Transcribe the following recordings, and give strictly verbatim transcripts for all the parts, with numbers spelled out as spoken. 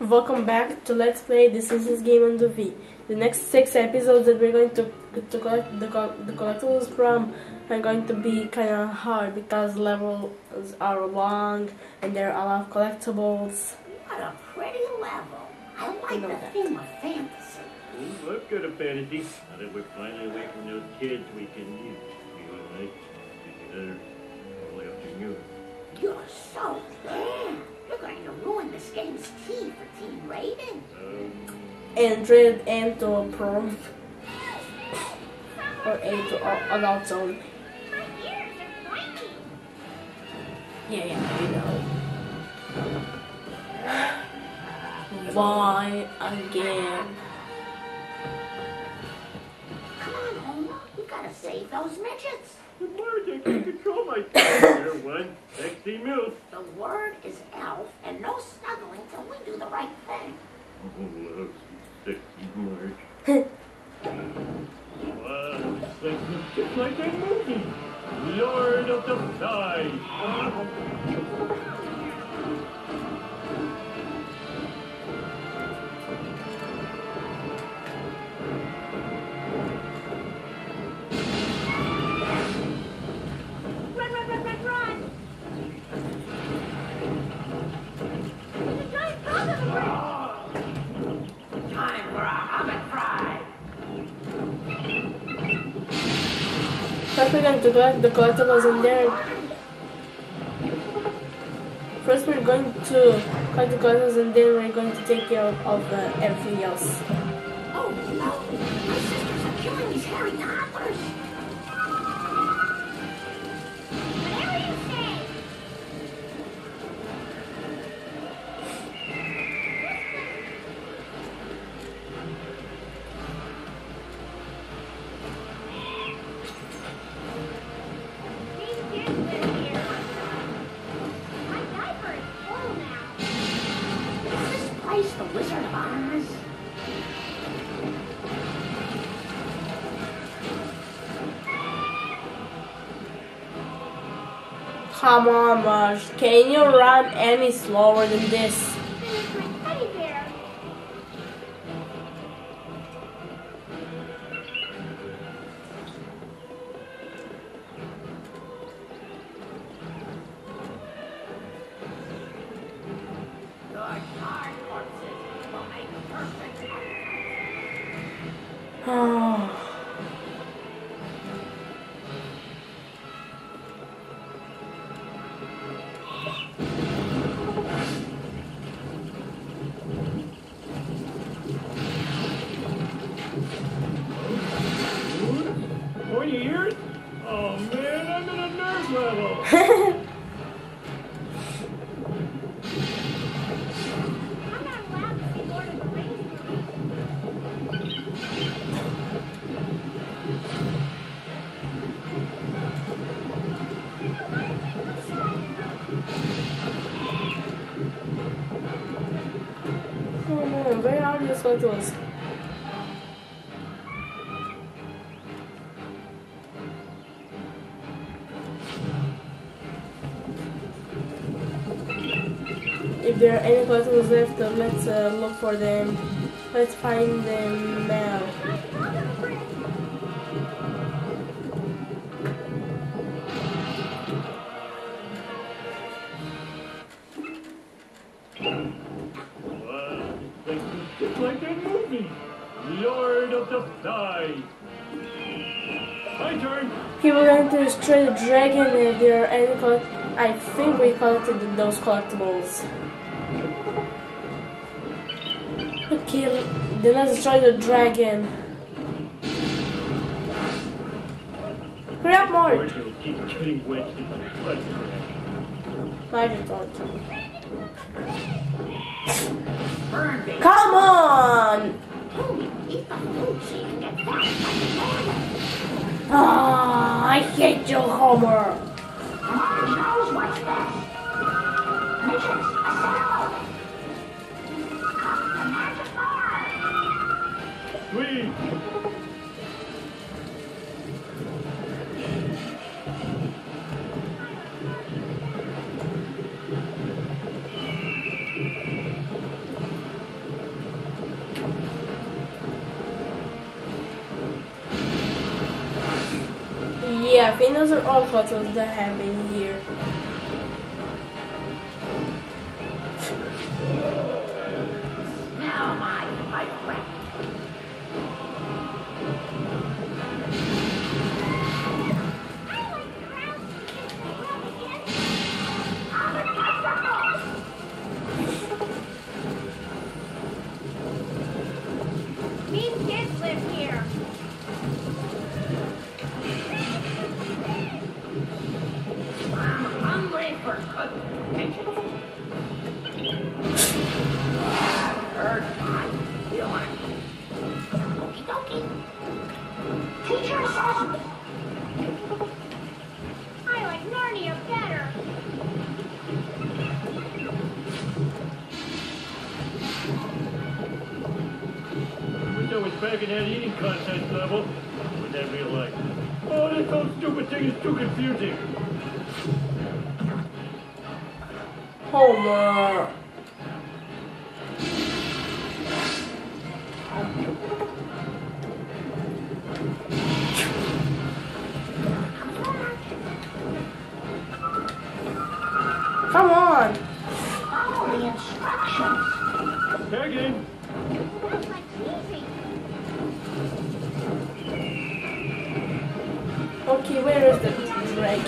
Welcome back to Let's Play the Simpsons Game on the V. The next six episodes that we're going to to collect the, the collectibles from are going to be kind of hard because levels are long and there are a lot of collectibles. What a pretty level. I like I know the that. theme of fantasy. Ooh, I've got a fantasy. Now that we're finally away from those kids, we can eat. You and I together all the afternoon. You're so bad. You're going to ruin this game's key for Team Raven. Um, And trade M to a pro or A to a- adult zone. Yeah, yeah, you know. Why again? Come on, Homer. You gotta save those midgets. the words I can't control myself. There, one sexy move. The word is elf, and no snuggling till we do the right thing. Oh, sexy Marge. Wow, sexy, just like that movie. Lord of the Flies. Run, run, run, run, run! There's a giant frog on the bridge! Time for a hummus fry. First we're going to collect the collectibles in there. First we're going to collect the collectibles and then we're going to take care of, of uh, everything else. Oh, no. My sisters are killing these hairy toddlers. Whatever you say! These kids live here. My diaper is full now. Is this place the Wizard of Oz? Come on, Marge. Can you run any slower than this? There's my teddy bear. Good hard corpses will make perfect. Oh. Twenty years? Oh man, I'm at a nerve level. I'm not allowed to see Lord of the Rings movies. Oh no, where are these collectibles? If there are any collectibles left, uh, let's uh, look for them. Let's find them now. Wow, sexy, just like that movie. Lord of the Flies. My turn. Okay, we're going to destroy the dragon if there are any collect- I think we collected those collectibles. Okay, then let's destroy the dragon. Hurry up, Marge! Marge will keep getting wedged in the butt crack. Marge is on. Burn, baby. Come on! Holy, eat the food so you can get fat like a Ah, I hate you, Homer. Mom knows what's best. Midgets, assemble. Come to Magic Bar. Sweet. Yeah, I think those are all photos that I have in here. Now my my friend. Mean kids live here. I'm hungry for good attention. Hurt my feelings. Okie dokie. Teacher says I like Narnia better. I wish I was back in that eating contest level. What would that be like? Oh, this whole stupid thing is too confusing. Homer. Come on. follow the instructions. Tagging. Sounds like easy. Okay, where is the drag?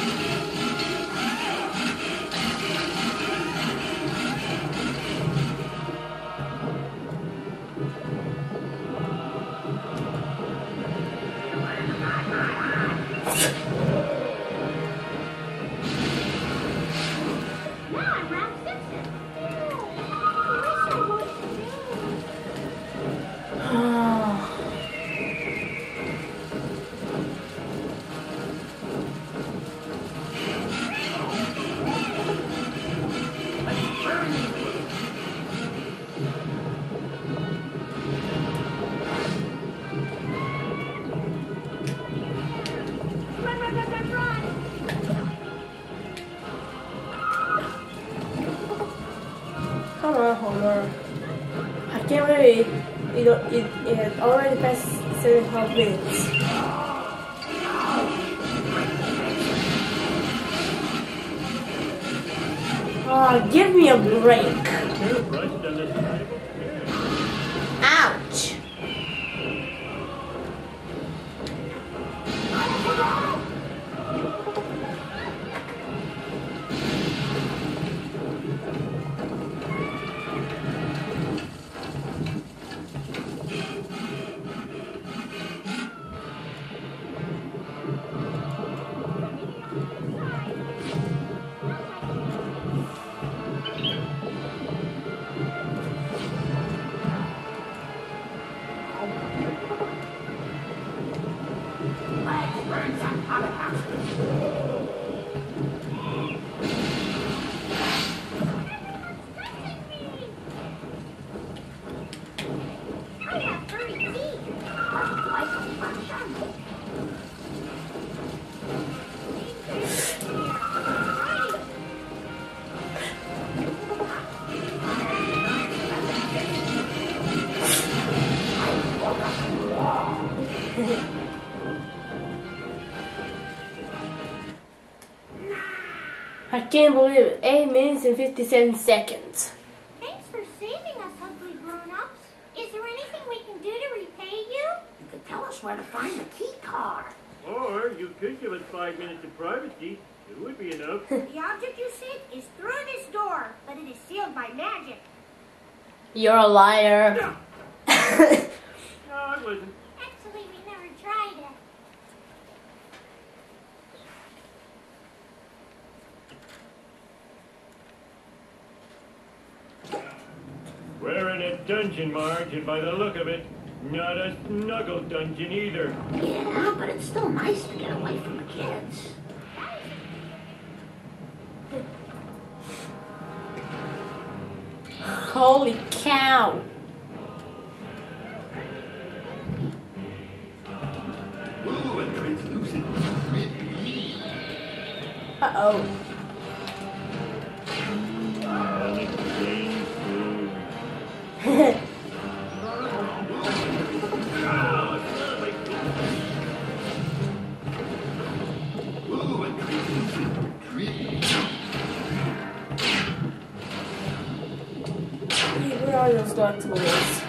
Now I'm Ralph Simpson. Ew. I wish I was Run, run, run, run, run. Come on, Homer. I can't believe it, it, it, it had already passed seven and a half minutes. Oh, give me a break. Here, Bryce done this time. Ouch. Let's burn some hot I have furry teeth. like instructions. I can't believe it. eight minutes and fifty-seven seconds. Thanks for saving us, ugly grown-ups. Is there anything we can do to repay you? You could tell us where to find the key card. Or you could give us five minutes of privacy. It would be enough. The object you seek is through this door, but it is sealed by magic. You're a liar. No, it wasn't. Actually, we never tried it. We're in a dungeon, Marge, and by the look of it, not a snuggle dungeon either. Yeah, but it's still nice to get away from the kids. Holy cow. Ooh, a translucent Uh-oh. Alex James food. Hey, where are those collectibles?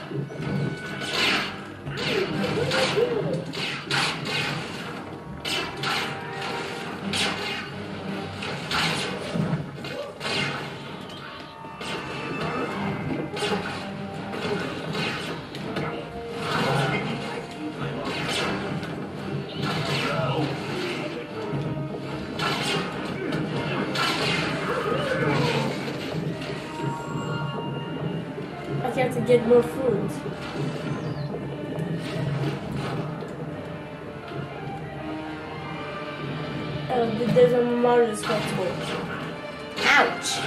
I have to get more food. Oh, there's a Mario's collectible. Ouch!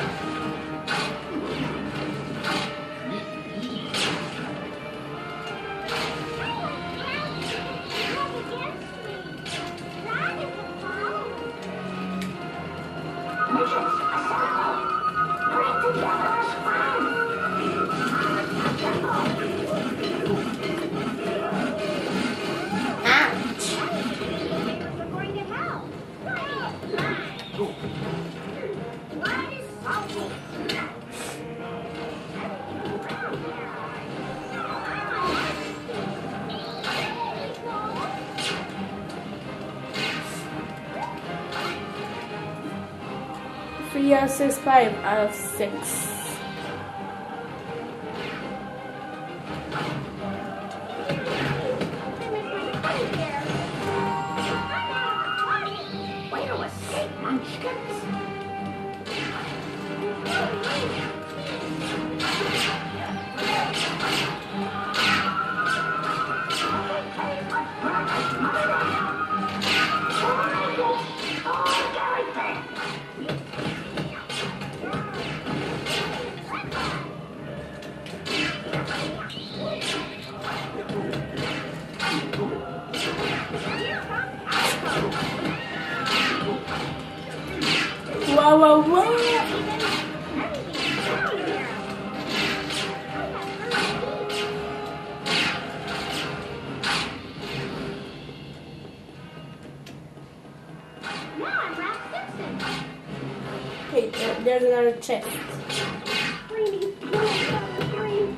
Three out of six, five out of six. Way to escape, munchkins! Whoa, whoa, whoa! Now I'm Ralph Simpson. Hey, there, there's another chest. Screaming, screaming, screaming.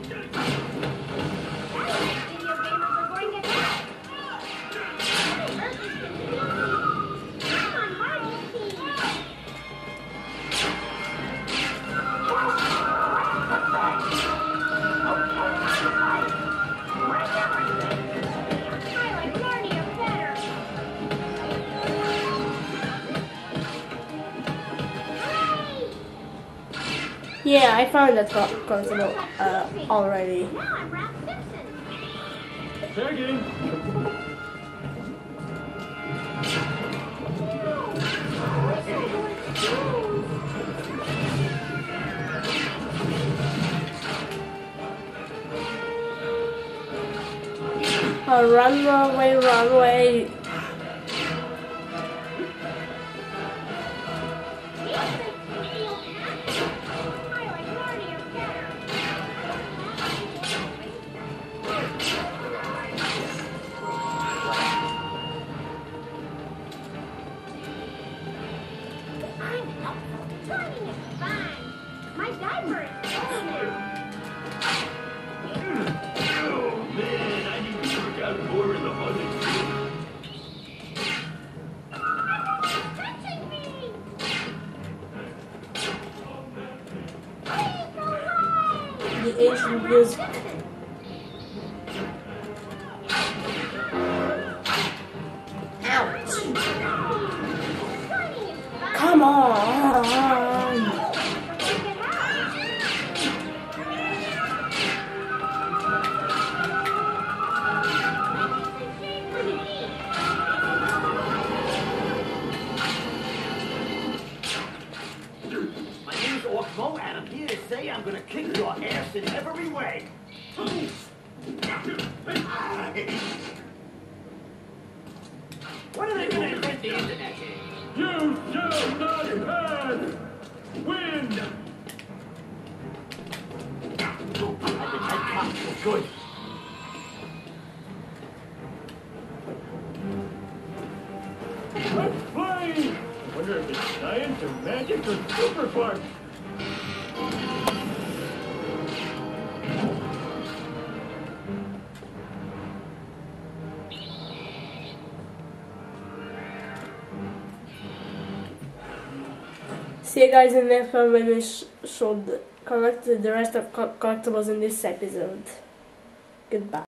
Video gamers are going to die. I'm on Mario's team. I like Narnia better. Yeah, I found that co- collectible uh, already. Now I'm Ralph Simpson. Tagging! Uh, run away, run away. I like Narnia better. I'm helpful. Running is fun. My diaper is full now. Oh, man, I need to work out more in the morning. Touching me! Please go away! The ancient music. Ouch! Running is fun. Come on! My name's Orkmo, and I'm here to say I'm gonna kick your ass in every way. When are they gonna invent the internet? You shall not pass! Win! I've been head cocked for good. Let's play! Wonder if it's science or magic or super parts. See you guys in the next one when we sh should collect the rest of co collectibles in this episode. Goodbye.